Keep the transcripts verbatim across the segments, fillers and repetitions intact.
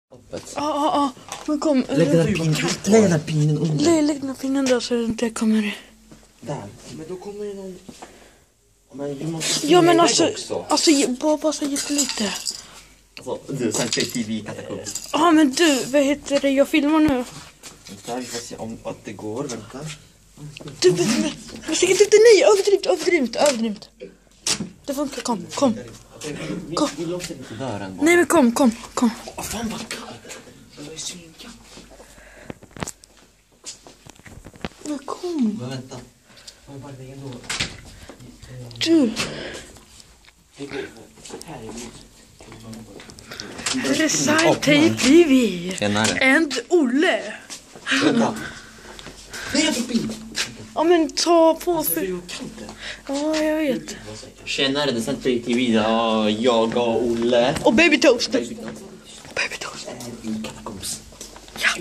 Ja, ja, ja. Men kom. Lägg den här pinnen, lägg den här pinnen under. Lägg, lägg den här pinnen där så det inte kommer. Där. Men då kommer det någon... Men vi måste... Ja, men alltså... Också. Alltså, bara, bara så jättelite. Alltså, du, sen T V katakomb. Ja, men du, vad heter det? Jag filmar nu. Vänta, vi får se om att det går. Vänta. Du, men... Men säkert inte, nej! Överdrivet, överdrivet, överdrivet. Det funkar, kom, kom. Kom. Vi låser inte dörren bara. Nej, men kom, kom, kom. Åh, fan vad kallt. Det är synkallt. Men kom. Men vänta. Jag vill bara lägga en dörr. Du. Det går här i Resign T V. Tjenare. And Olle. Vänta. Nej, jag fick bil. Ja, men ta på Alltså, det är för... ju kallt där. Ja, jag vet. Tjenare, det är T V. Ja, jag och Olle. Och Baby Toast. Baby Baby Toast. I katakombs. Ja.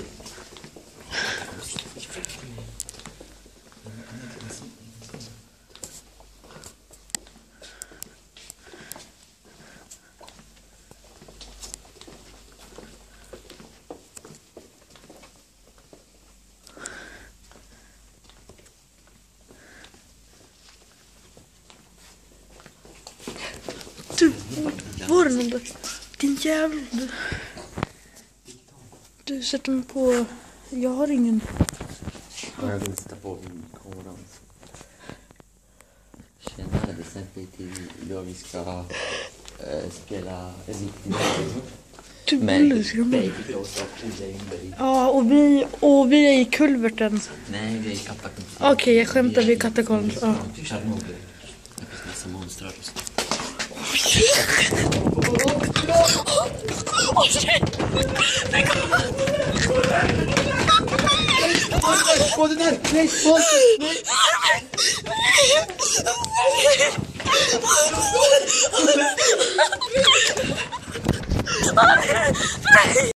Du, var det någon där? Din jävla... Du, du sätter mig på... Jag har ingen... Ja, jag vill sitta på kameran. Tjenare, det är T V. Idag vi ska äh, spela en riktig Du, med Olle, ska de... Baby Toast och Olle Engberg. Ja, och vi, och vi är i kulverten. Nej, vi är i katakombs. Okej, okay, jag skämtar, vi är katakombs. Ja. Tjernobyl. Det finns massa monstrar och så. Åh, shit! Nej, kom! Åh, den här! Nej, Nej!